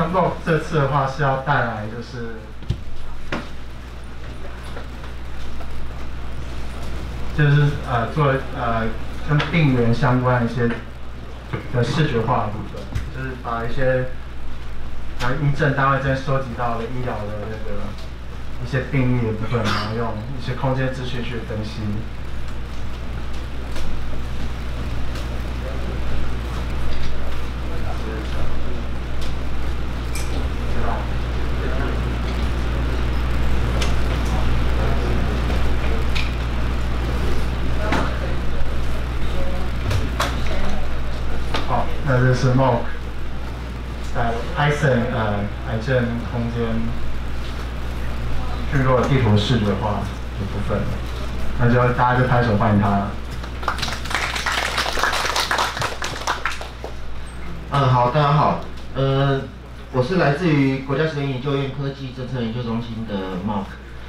那 Rob 这次的话是要带来做跟病源相关的一些的视觉化的部分，就是把一些医政单位这边收集到的医疗的一些病例的部分，然后用一些空间资讯去分析。好，那这是 Mark 在 Python 癌症空间聚落地图视觉化的部分，那就大家就拍手欢迎他。 好，大家好，我是来自于国家实验研究院科技政策研究中心的 Mark。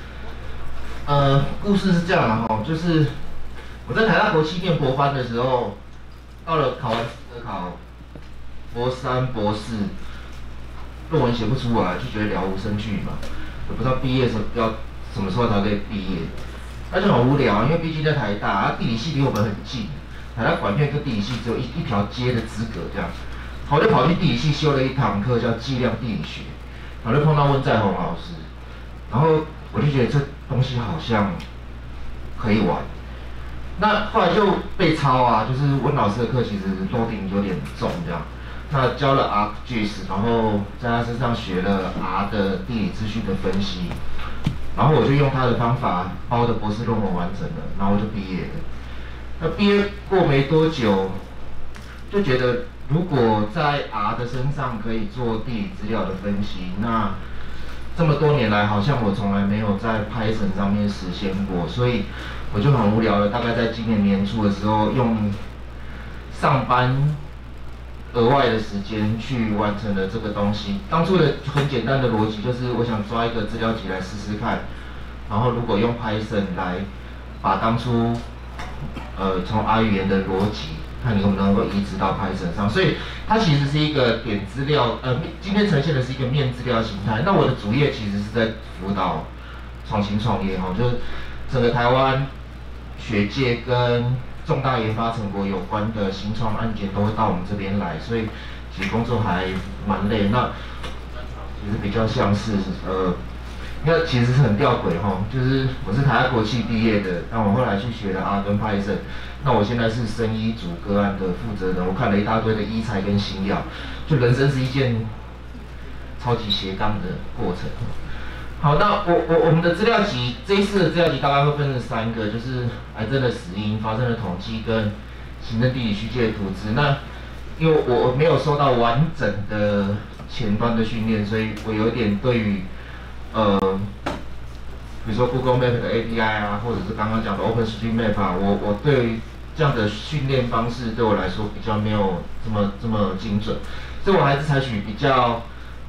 故事是这样的哈，就是我在台大国企念博班的时候，到了考完考博三、博四，论文写不出来，就觉得了无生趣嘛，也不知道毕业要什么时候才可以毕业，那就很无聊，因为毕竟在台大，地理系离我们很近，台大管院跟地理系只有一条街的资格这样。我就跑去地理系修了一堂课叫计量地理学，然后就碰到温在宏老师，然后我就觉得这东西好像可以玩。那后来就被抄啊，就是温老师的课其实 loading 有点重这样。那教了 ArcGIS， 然后在他身上学了 R 的地理资讯的分析，然后我就用他的方法把我的博士论文完成了，然后我就毕业了。那毕业过没多久，就觉得如果在 R 的身上可以做地理资料的分析，那这么多年来好像我从来没有在 Python 上面实现过，所以我就很无聊了。大概在今年年初的时候，用上班额外的时间去完成了这个东西。当初的很简单的逻辑就是，我想抓一个资料集来试试看，然后如果用 Python 来把当初从 R 语言的逻辑，看你能不能够移植到 Python 上。所以它其实是一个点资料，今天呈现的是一个面资料形态。那我的主业其实是在辅导创新创业哈，就是整个台湾学界跟重大研发成果有关的新创案件都会到我们这边来，所以其实工作还蛮累。那其实比较像是那其实是很吊诡哈，就是我是台大国企毕业的，但我后来去学了 R 跟 Python， 那我现在是生医组个案的负责人，我看了一大堆的医材跟新药，就人生是一件超级斜杠的过程。好，那我们的资料集这一次的资料集大概会分成3个，就是癌症的死因、发生的统计跟行政地理区界的图资。那因为我没有收到完整的前端的训练，所以我有点对于比如说 Google Map 的 API 啊，或者是刚刚讲的 OpenStreetMap 啊，我对于这样的训练方式对我来说比较没有这么精准，所以我还是采取比较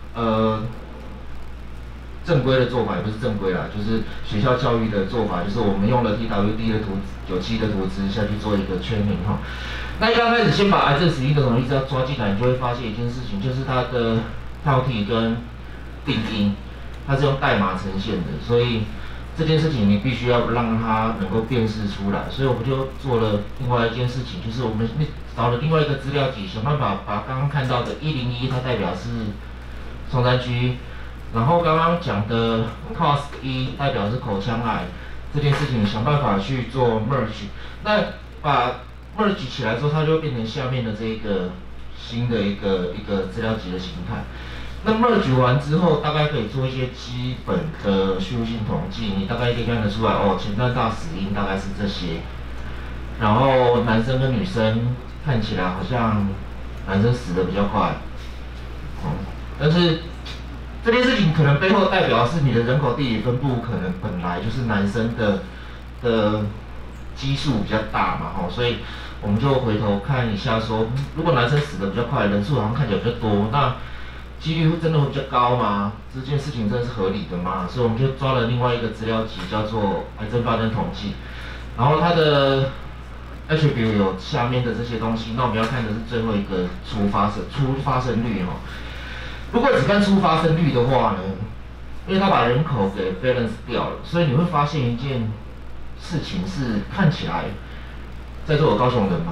正规的做法，也不是正规啦，就是学校教育的做法，就是我们用了 TWD 的97的图资下去做一个training哈。那一刚开始先把癌症死因的统计资料抓进来，你就会发现一件事情，就是它的套题跟定因，它是用代码呈现的，所以这件事情你必须要让它能够辨识出来。所以我们就做了另外一件事情，就是我们找了另外一个资料集，想办法把刚刚看到的101，它代表是松山区。然后刚刚讲的 COS1 代表是口腔癌这件事情，想办法去做 merge。那把 merge 起来之后，它就会变成下面的这个新的一个资料集的形态。那 merge 完之后，大概可以做一些基本的叙述性统计，你大概可以看得出来哦，前段大死因大概是这些。然后男生跟女生看起来好像男生死的比较快，但是这件事情可能背后代表的是你的人口地理分布可能本来就是男生的基数比较大嘛，所以我们就回头看一下说，如果男生死的比较快，人数好像看起来比较多，那几率会真的会比较高吗？这件事情真的是合理的吗？所以我们就抓了另外一个资料集，叫做癌症发生统计，然后它的 attribute 有下面的这些东西，那我们要看的是最后一个初发生率如果只看出发生率的话呢，因为它把人口给 balance 掉了，所以你会发现一件事情是看起来，在座有高雄人吗？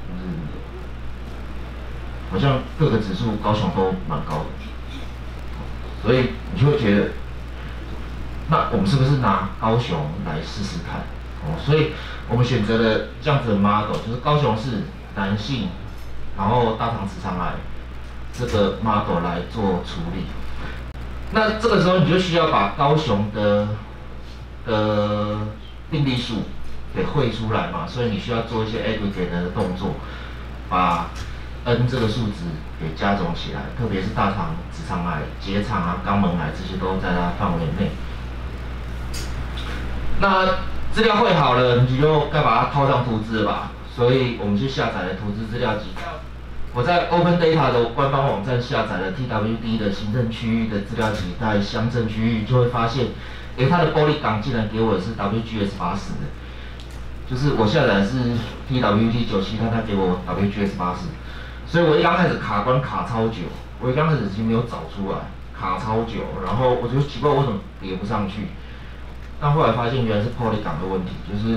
好像各个指数高雄都蛮高的，所以你就会觉得，那我们是不是拿高雄来试试看？所以我们选择了这样子的 model， 就是高雄市男性，然后大肠直肠癌这个 model 来做处理。那这个时候你就需要把高雄的病例数给汇出来嘛，所以你需要做一些 aggregate 的动作，把 N 这个数值给加总起来，特别是大肠直肠癌、结肠啊、肛门癌这些都在它范围内。那资料汇好了，你就该把它套上图资了吧？所以我们去下载了图资资料集。我在 Open Data 的官方网站下载了 TWD 的行政区域的资料集，在乡镇区域就会发现，它的玻璃港竟然给我的是 WGS80的，就是我下载的是 TWT97，它给我 WGS80，所以我一刚开始卡关卡超久，我一刚开始其实没有找出来，卡超久，然后我就奇怪为什么叠不上去，但后来发现原来是 poly 港的问题，就是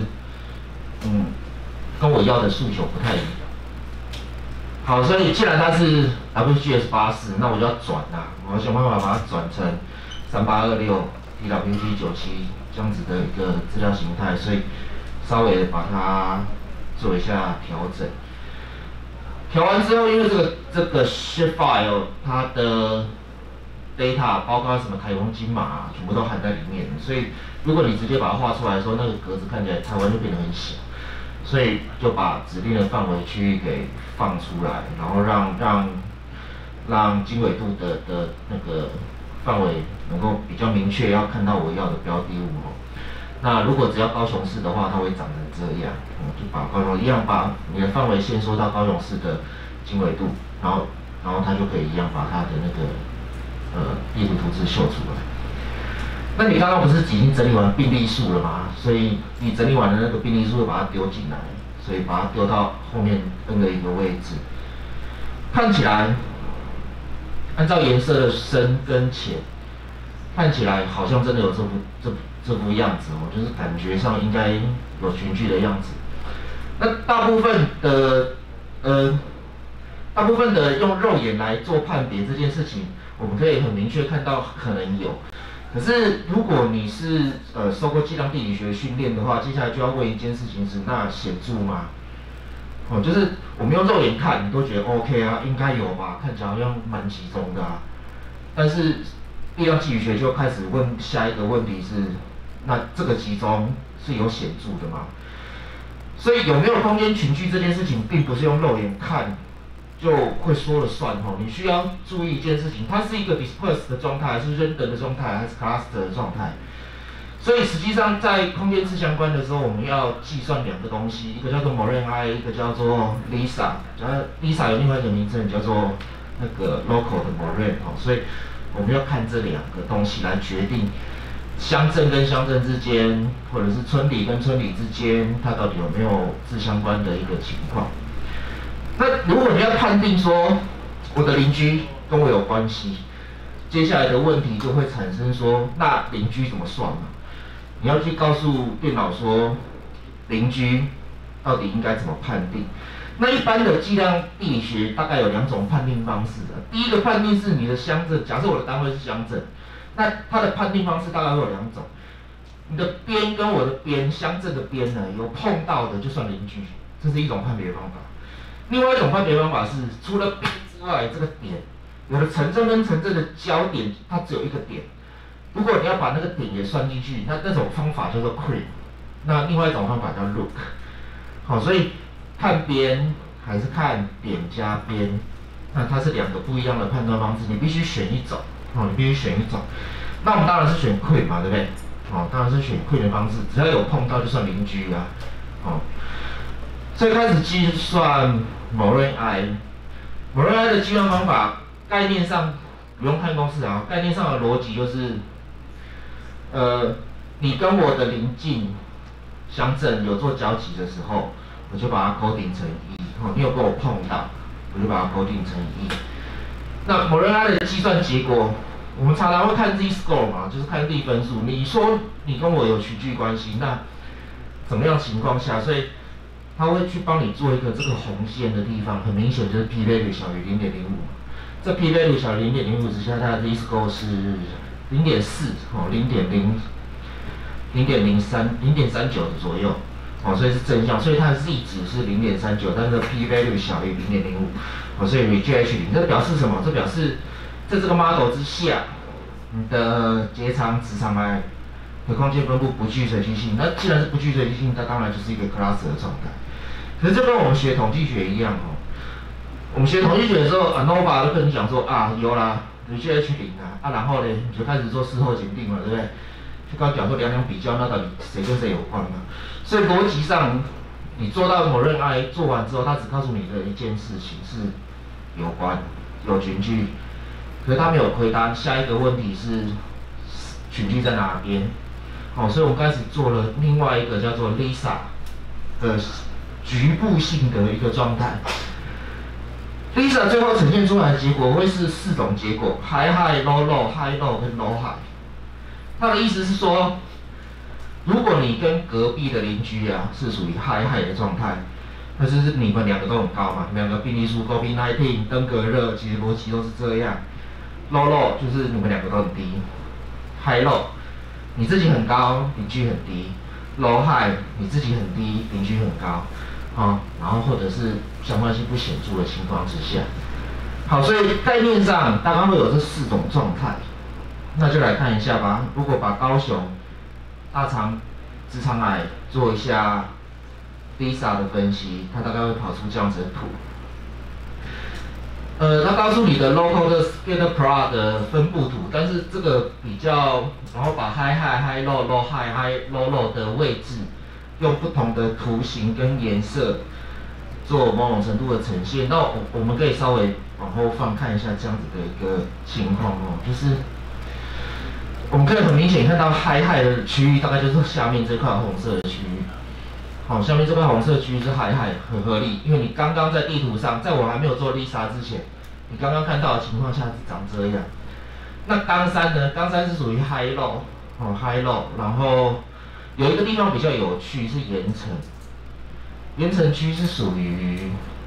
跟我要的诉求不太一样。好，所以既然它是 WGS80，那我就要转啦，我要想办法把它转成3826 TWT97这样子的一个资料形态，所以稍微把它做一下调整。调完之后，因为这个 shape file 它的 data 包括什么台湾金马啊，全部都含在里面，所以如果你直接把它画出来的时候，那个格子看起来台湾就变得很小。所以就把指定的范围区域给放出来，然后让经纬度的那个范围能够比较明确，要看到我要的标的物哦。那如果只要高雄市的话，它会长成这样，就把高雄一样把你的范围限缩到高雄市的经纬度，然后它就可以一样把它的那个地图图纸秀出来。那你刚刚不是已经整理完病例数了吗？所以你整理完的那个病例数就把它丢进来，所以把它丢到后面N的一个位置。看起来，按照颜色的深跟浅，看起来好像真的有这副样子哦，就是感觉上应该有群聚的样子。那大部分的用肉眼来做判别这件事情，我们可以很明确看到可能有。可是，如果你是受过计量地理学训练的话，接下来就要问一件事情是：那显著吗？就是我们用肉眼看，你都觉得 OK 啊，应该有吧，看起来好像蛮集中的啊。但是力量地理学就开始问下一个问题是：那这个集中是有显著的吗？所以有没有空间群聚这件事情，并不是用肉眼看就会说了算哦，你需要注意一件事情，它是一个 disperse 的状态，还是 random 的状态，还是 cluster 的状态？所以实际上在空间次相关的时候，我们要计算两个东西，一个叫做 Moran-I， 一个叫做 Lisa。Lisa 有另外一个名称叫做那个 local 的 Moran 哦，所以我们要看这两个东西来决定乡镇跟乡镇之间，或者是村里跟村里之间，它到底有没有自相关的一个情况。那如果你要判定说我的邻居跟我有关系，接下来的问题就会产生说，那邻居怎么算呢？你要去告诉电脑说，邻居到底应该怎么判定？那一般的计量地理学大概有两种判定方式的。第一个判定是你的乡镇，假设我的单位是乡镇，那它的判定方式大概会有两种。你的边跟我的边，乡镇的边呢有碰到的就算邻居，这是一种判别方法。另外一种判别方法是，除了边之外，这个点，有的城镇跟城镇的交点，它只有一个点。如果你要把那个点也算进去，那种方法叫做 creep。那另外一种方法叫 look。好，所以看边还是看点加边，那它是两个不一样的判断方式，你必须选一种。你必须选一种。那我们当然是选 creep 嘛，对不对？当然是选 creep 的方式，只要有碰到就算邻居啊。所以开始计算 Moran-I。Moran-I 的计算方法，概念上不用看公式啊，概念上的逻辑就是，你跟我的邻近乡镇有做交集的时候，我就把它coding成1。你有跟我碰到，我就把它coding成1。 那某人他的计算结果，我们常常会看 z-score 嘛，就是看 z 分数。你说你跟我有群聚关系，那怎么样情况下，所以他会去帮你做一个这个红线的地方，很明显就是 p value 小于0.05。这 p value 小于0.05之下，它的 z-score 是0.4哦，0.39的左右。哦，所以是正向，所以它的 z 值是0.39，但是 p value 小于0.05，哦，所以 reject H0，这表示什么？这表示在这个 model 之下，你的结肠、直肠癌的空间分布不具随机性。那既然是不具随机性，它当然就是一个 cluster 的状态。可是这跟我们学统计学一样哦，我们学统计学的时候 ，ANOVA 都跟你讲说啊，有啦 reject H0啊，然后呢你就开始做事后检定了，对不对？就刚讲说两比较，那到底谁跟谁有关嘛？所以逻辑上，你做到某人 I 做完之后，他只告诉你的一件事情是有关，有群聚，可是他没有回答下一个问题是群聚在哪边。好，所以我们开始做了另外一个叫做 Lisa 的局部性的一个状态。Lisa 最后呈现出来的结果会是4种结果 ：high high low low high low 跟 low high。他的意思是说，如果你跟隔壁的邻居啊是属于 high high 的状态，那就是你们两个都很高嘛，两个病例数 COVID-19 登革热，其实逻辑都是这样。low low 就是你们两个都很低 ，high low 你自己很高，邻居很低 ，low high 你自己很低，邻居很高，然后或者是相关性不显著的情况之下，好，所以概念上大概会有这4种状态。那就来看一下吧。如果把高雄大肠直肠癌做一下 Lisa 的分析，它大概会跑出这样子的图。它告诉你的 local 的 scatter plot 的分布图，但是这个比较，然后把 high high high low low high high low low 的位置，用不同的图形跟颜色做某种程度的呈现。那我们可以稍微往后放看一下这样子的一个情况哦，就是。我们可以很明显看到 high high 的区域，大概就是下面这块红色的区域。好，下面这块红色区域是 high high， 很合理，因为你刚刚在地图上，在我还没有做 Lisa 之前，你刚刚看到的情况下是长这样。那冈山呢？冈山是属于 high low， high low， 然后有一个地方比较有趣是盐城，盐城区是属于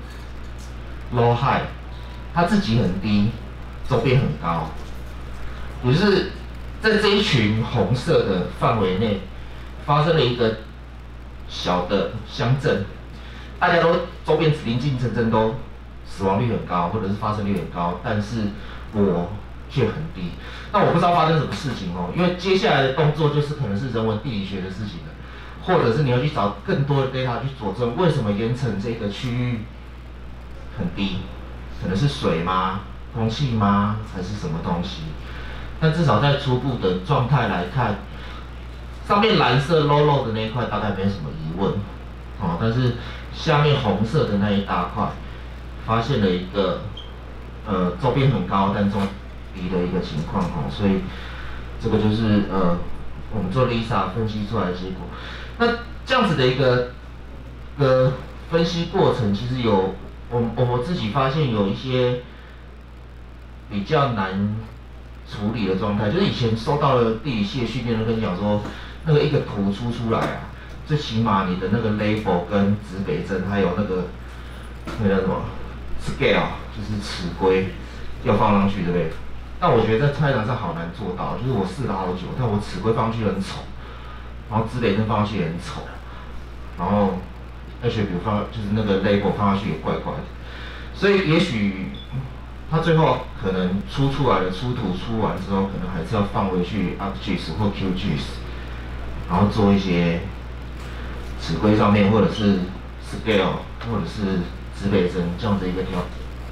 low high， 它自己很低，周边很高，也就是在这一群红色的范围内，发生了一个小的乡镇，大家都周边邻近城镇都死亡率很高，或者是发生率很高，但是我却很低。那我不知道发生什么事情哦，因为接下来的动作就是可能是人文地理学的事情了，或者是你要去找更多的 data 去佐证为什么盐城这个区域很低，可能是水吗？空气吗？还是什么东西？但至少在初步的状态来看，上面蓝色 low low 的那一块大概没什么疑问，但是下面红色的那一大块，发现了一个周边很高但中低的一个情况所以这个就是我们做 Lisa 分析出来的结果。那这样子的一个分析过程，其实有我自己发现有一些比较难处理的状态，就是以前收到了地理系的训练都跟你讲说，那个一个图出来啊，最起码你的那个 label 跟指北针，还有那个叫什么 scale， 就是尺规要放上去，对不对？但我觉得在菜场上好难做到，就是我试了好久，但我尺规放上去很丑，然后指北针放上去也很丑，然后比如就是那个 label 放上去也怪怪的，所以也许它最后可能出来的出图出完之后，可能还是要放回去 ArcGIS 或 QGIS， 然后做一些尺规上面或者是 scale 或者是指北针这样的一个调整。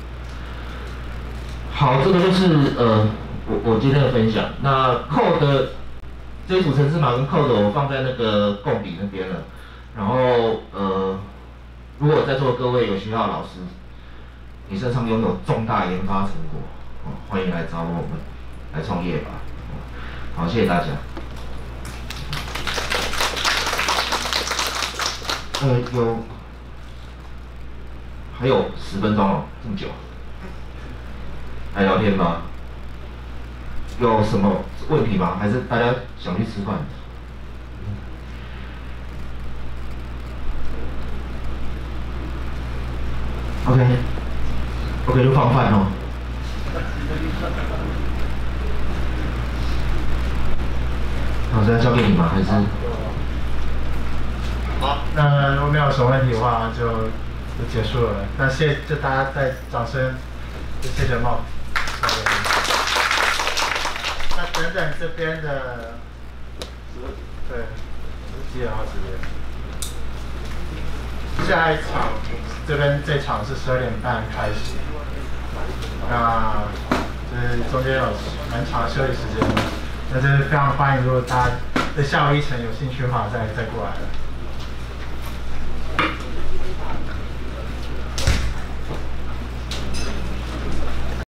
好，这个就是我今天的分享。那 code 这一组程式码跟 code 我放在那个共笔那边了。然后如果在座的各位有学校的老师，你身上拥有重大研发成果，欢迎来找我们来创业吧。好，谢谢大家。还有10分钟哦，这么久。 来聊天吧。有什么问题吗？还是大家想去吃饭？OK， 就放饭哦。好，现在交给你吗？还是？ 好，那如果没有什么问题的话，就结束了。那就大家再掌声，就谢谢茂。那等等这边的，对，10几号这边，下一场这场是12点半开始，那就是中间有蛮长的休息时间，那就是非常欢迎，如果大家对下午1程有兴趣的话，再过来。